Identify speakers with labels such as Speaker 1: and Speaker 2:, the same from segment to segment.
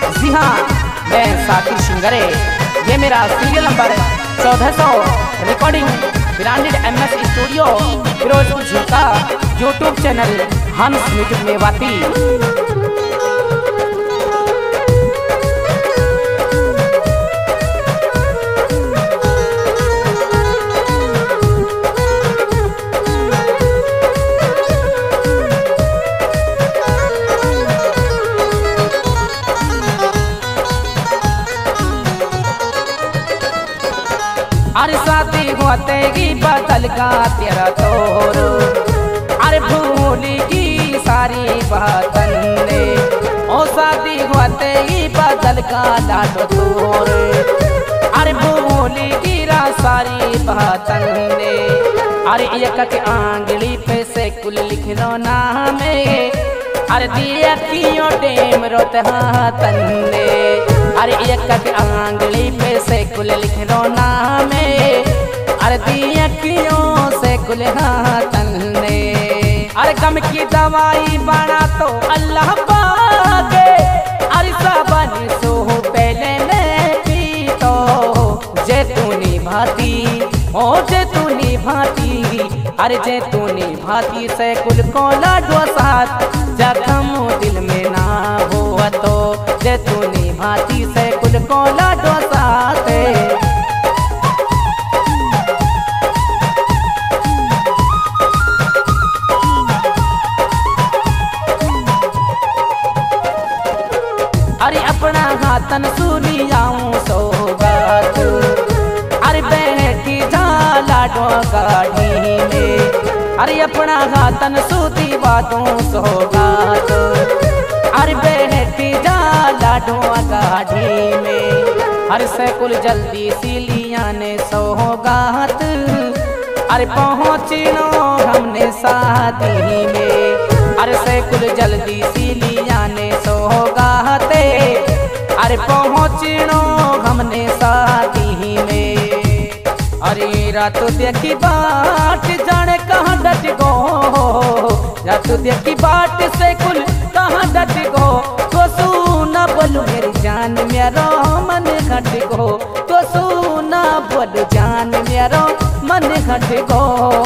Speaker 1: जी हाँ, मैं साकिर सिंगरे। ये मेरा serial number 1400 recording branded MS studio Ferozepur Jhirka, YouTube channel Hans music Mewati. अरे शादी होते की बदल का तेरा तोर, अरे भूली की सारी बातन ने, ओ शादी होते ही बदल का लाडो तोर, अरे भूली की सारी बातन ने। अरे एक के आंगली पे से कुल लिख लो नाम, अरे दिया कियो टेम रोते हाथन ने। अरे एक के आंगली पे से कुल लिख लो नाम, अरे दिया कियों से कुल हाथन ने। अरे गम की दवाई बना तो अल्लाह पाके, अरे सबन सो पहले ने पी तो जैतूनी भाती, ओ जैतूनी भाती, अरे जैतूनी भाती से कुल को लाडो साथ, जख्म दिल में ना हो तो जैतूनी भाती से कुल को लाडो साथ। अरे अपना हाथन सुनी आऊं सौगात, अरे बैठी जा लाडो गाड़ी में, अरे अपना हाथन सूती बातों सौगात, अरे बैठी जा लाडो गाड़ी में। अरे से कुल जल्दी सी लिया ने सौगात, अरे पहुँचनो हमने शादी में, अरे से कुल जल्दी सी लिया ने सौगात, अरे पहुँचनो हमने शादी में। अरे रात देखी बाट जाने कहाँ डट गो, रात देखी बाट से कुल कहाँ डट गो, तो सुना बोलू मेरी जान मेरा मन घट गो, तो सुना बोलू जान मेरा मन घट गो।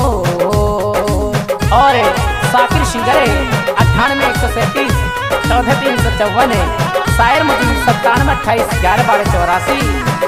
Speaker 1: और साकिर सिंगरे 98 137 14 354, शायर मुझे 97 28 11 12 84।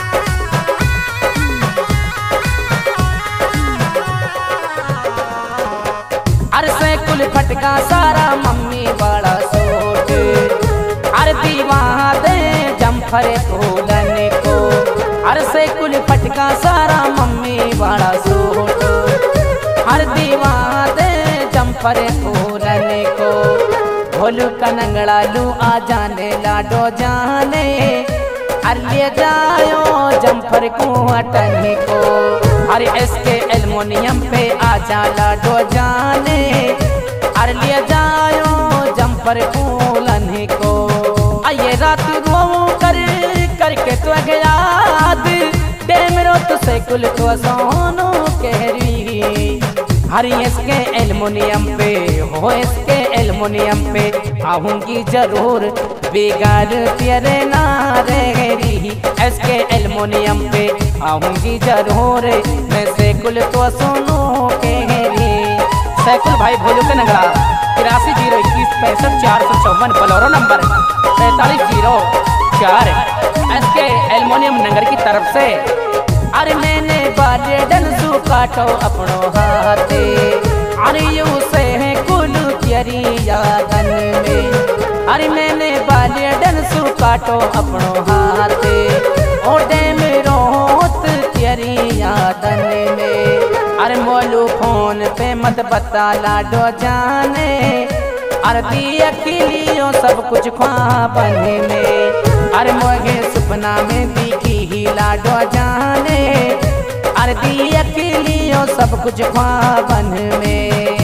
Speaker 1: अरे से कुल फटका सारा मम्मी बड़ा सोट, अरे दीवाना दे जम्फर फूलन को, अरे से कुल फटका सारा मम्मी बड़ा सोट, अरे दीवाना दे जम्फर फूलन को। भोलू कनंगड़ा लू आ जाने लाडो जाने, अरे जायो जम्फर को अटने को, अरे इसके एल्युमिनियम पे आ जा लाडो जाने, अरे ले जायो जम्फर को लने को। आइए रात रो कर करके तो याद, डेमरो तो से कुल तो सोनो कहरी, अरे इसके एल्युमिनियम पे हो, इसके एल्युमिनियम पे आऊंगी जरूर, बेगार तेरे ना रहेगी, इसके एल्युमिनियम पे आऊंगी जरूर, मैं से कुल तो सुनो कहरी। सैकुल भाई भोलू के नगरा 83 021 65 454 बलोरो नंबर 4504 इसके एल्युमिनियम नगर की तरफ से। अरे मैंने बाले डंसू काटो अपनो हाथे, अरे यू से है कुल तेरी यादन में, अरे मैंने बाले डंसू काटो अपनो हाथे, ओ डैम रोत तेरी यादन में। अरे मोलू फोन पे मत बता लाडो जाने, अरे दिया खिलियो सब कुछ ख्वाबन में, अरे मोगे सपना में दिखी ही लाडो जाने, अरे दिया खिलियो सब कुछ ख्वाबन में।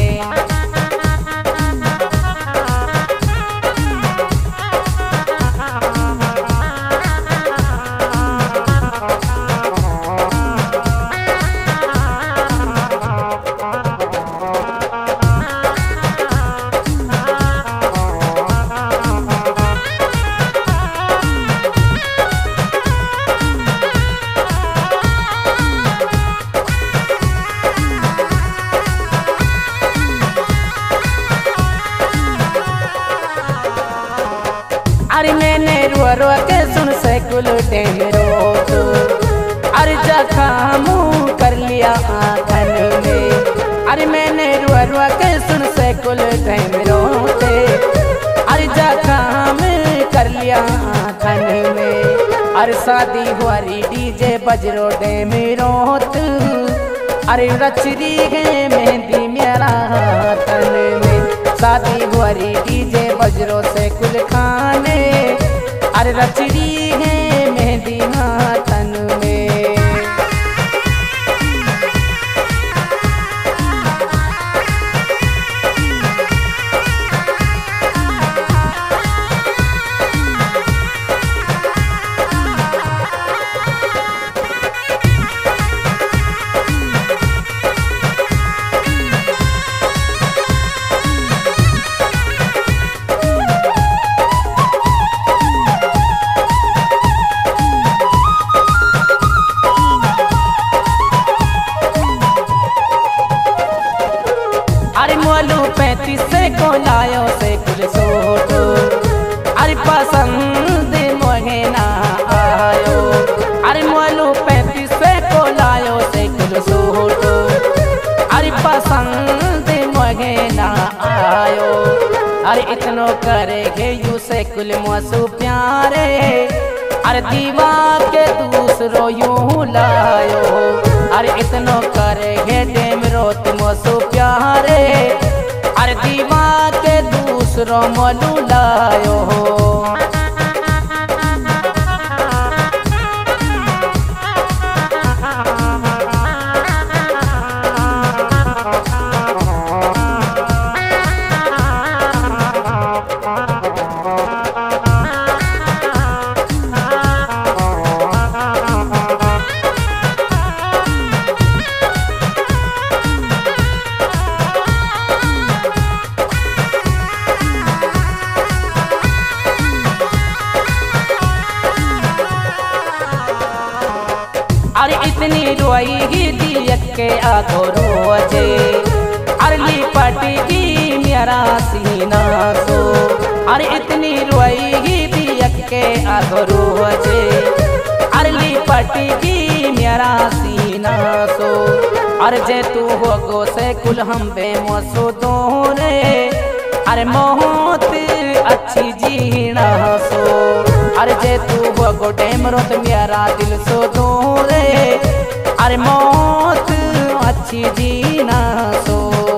Speaker 1: अरे मैंने रो रो के सुन सैकुल टेम रोत, अरे जख्म कर लिया आंगन में। अरे मैंने रो रो के सुन सैकुल टेम रोते, अरे जख्म कर लिया आंगन में। अरे शादी हुआरी डीजे बजरो डेम रोत, अरे रचरी है मेहंदी मेरा तन में। शादी हुआरी डीजे बजरो से कुल खाने, अरे रचरी है मेहंदी तन में। अरे मोलू 35 से को लायो से कुल सोटो, अरे पसंद मोहे ना आयो। अरे मोलू 35 से को लायो से कुल सोटो, अरे पसंद मोहे ना आयो। अरे इतनो करेगे यू से कुल मसू प्यारे, अरे दीवा के दूसरो यूं लायो। अरे इतनो करेगे डेम रोत मसू प्यारे, अरे दीवा के दूसरो मोलू लायो। अरे इतनी रोई ही दियक के आधो रोजे, अरली पटी की मेरा सीना सो। अरे इतनी रोई ही दियक के आधो रोजे, अरली पटी की मेरा सीना सो। अरे जे तू हो गो से कुल हम बेमोसो दोरे, अरे मोहत अच्छी जीना सो। अरे जे तू हो गो डेम रोत मेरा दिल सो दोरे, अरे मौत अच्छी जीना सो।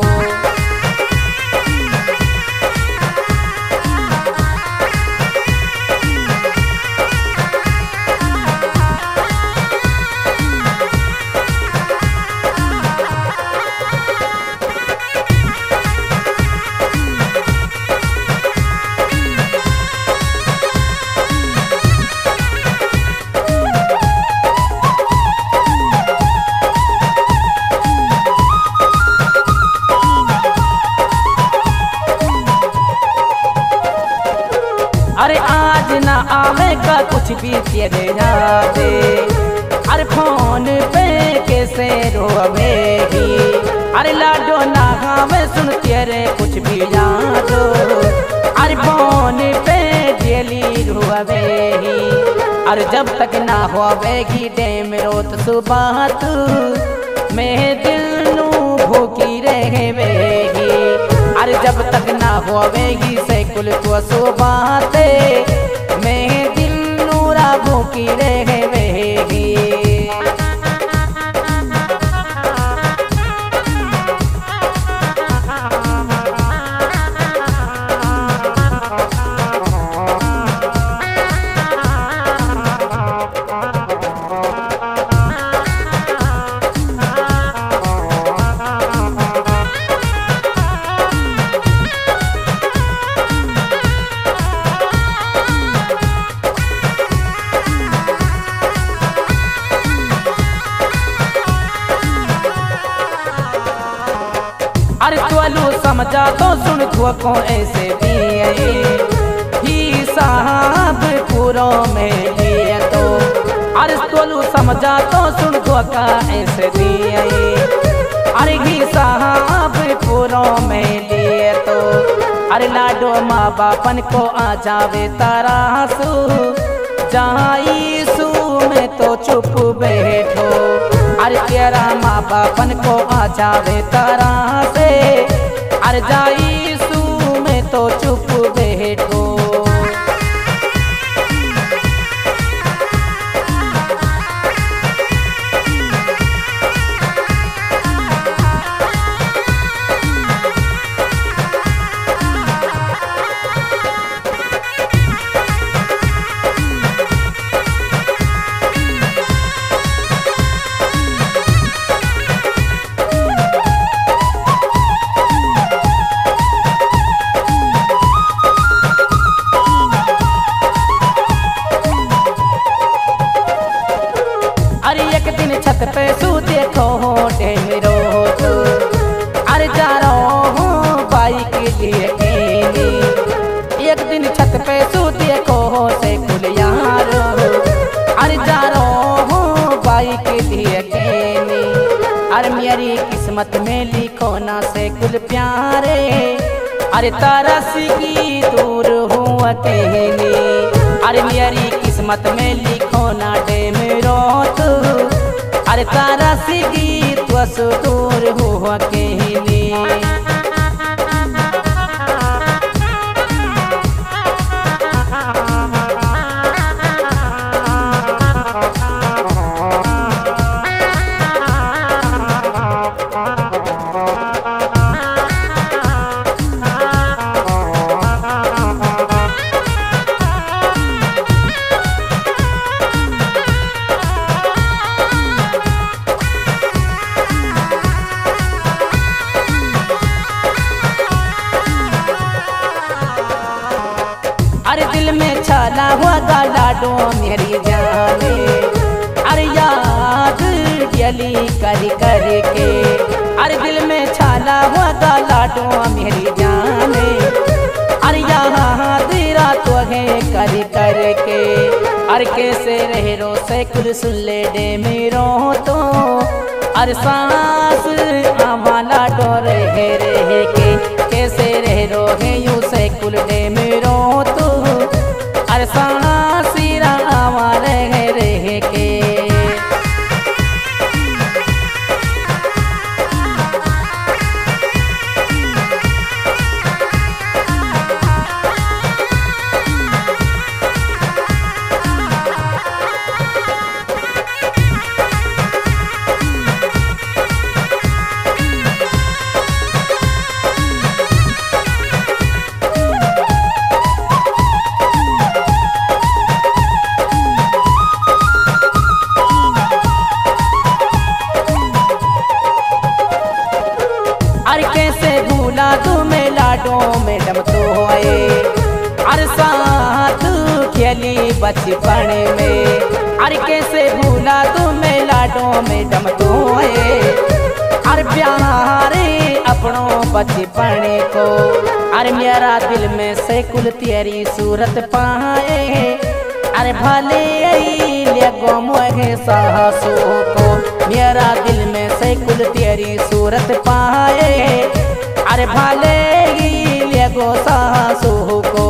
Speaker 1: अरे आज ना आवे का कुछ भी तेरे यादे, अरे फोन पे कैसे रोवेगी। अरे लाडो ना आवे सुन तेरे कुछ भी यादो, अरे फोन पे डेली रोवेगी। अरे जब तक ना होवेगी डेम रोत सुबह तू, मैं दिल नू भूखी रहेगी। अरे जब तक ना होवेगी से कुल तो सुबाते, मैं दिल नूरा भूखी रहेगी। अरे तोलू समझा तो सुन को ऐसे दिए ही साहब पूरों में लिए तो। अरे तोलू समझा तो सुन का ऐसे दिए, अरे ही साहब पूरों में लिए तो। अरे लाडो माँ बापन को आ जावे तरासू, जहाँ यीशु में तो चुप बैठो। अरे तेरा माँ बापन को आ जावे तरह से, अरे जा यीशु में तो चुप बैठो। अरे एक दिन छत पे सू देखो ढेरो तो, अरे जा रहा हूँ बाइक लेके। एक दिन छत पे सू देखो से कुल यार, अरे जा रहा हूँ बाइक लेके। अरे मेरी किस्मत में लिखो ना से कुल प्यारे, अरे तरस की दूर हूँ अकेले। अरे मेरी किस्मत में लिखो ना डेमरो तू, अरे तारा सी गीत दूर हो अकेले। अरे दिल में छाला हुआ लाडो मेरी जाने, अरे याद गली कर कर के। अरे दिल में छाला हुआ लाडो मेरी जाने, अरे याद रातों है कर कर के। अरे कैसे रह रो से कुल सुन ले डे मेरो तो, अरे सांस आवा लाडो रह के। कैसे रह रो है यू से कुल डे मेरो तो, अरे सांसिरा आवा रह के। अरे कैसे भूला तुम्हें लाडो मैडम तो आए, अरे साथ खेली बचपन में। अरे कैसे भूला तुम्हें लाडो मैडम तो आए, अरे प्यारे अपनों बचपन को। अरे मेरा दिल में से कुल तेरी सूरत पाए, अरे भले लगो मोहे सासों को। मेरा दिल में से कुल तेरी सूरत पाए, अरे भले लगो सासों को।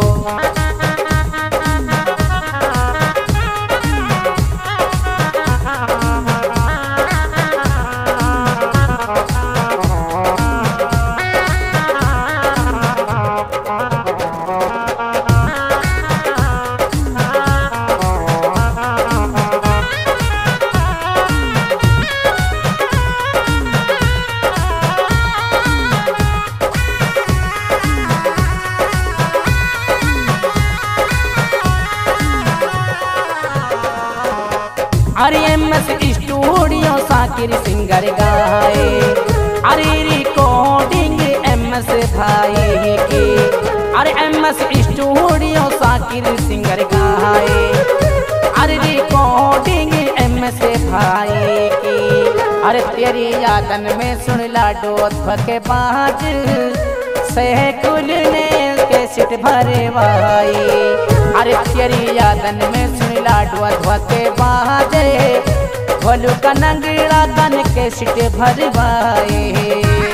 Speaker 1: अरे MS स्टूडियो साकिर सिंगर गाए, अरे रिकॉर्डिंग MS भाई की। अरे MS स्टूडियो साकिर सिंगर गाए, अरे रिकॉर्डिंग MS भाई की। अरे तेरी यादन में सुन लाडो के बाज से कुल ने कैसेट भरे भाई। अरे तेरी यादन में सुन लाडो के बाजे, भोलू का नंगड़ा कन कैसेट भरवाए।